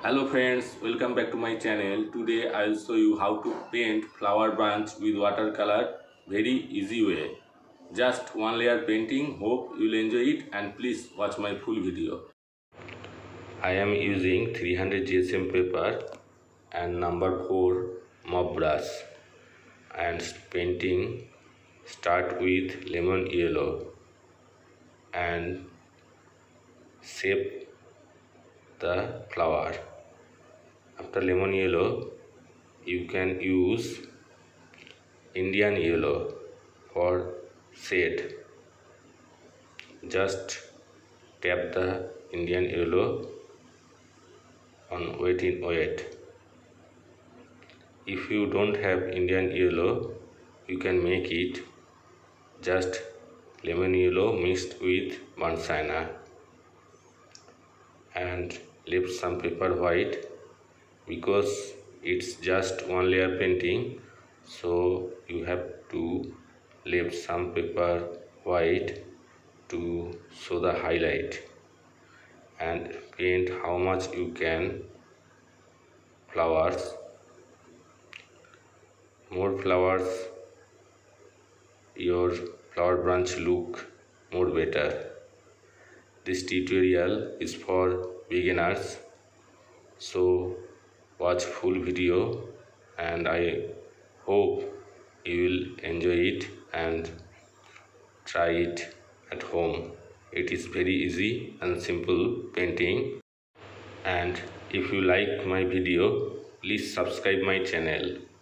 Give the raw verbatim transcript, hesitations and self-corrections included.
Hello friends, welcome back to my channel. Today I will show you how to paint flower branch with watercolor very easy way. Just one layer painting. Hope you will enjoy it and please watch my full video. I am using three hundred G S M paper and number four mop brush and painting. Start with lemon yellow and shape the flower. After lemon yellow, you can use Indian yellow for shade. Just tap the Indian yellow on wet in wet. If you don't have Indian yellow, you can make it just lemon yellow mixed with burnt sienna and leave some paper white. Because it's just one layer painting, so you have to leave some paper white to show the highlight and paint how much you can flowers. More flowers, your flower branch look more better. This tutorial is for beginners, so watch full video and I hope you will enjoy it and try it at home. It is very easy and simple painting, and if you like my video, please subscribe my channel.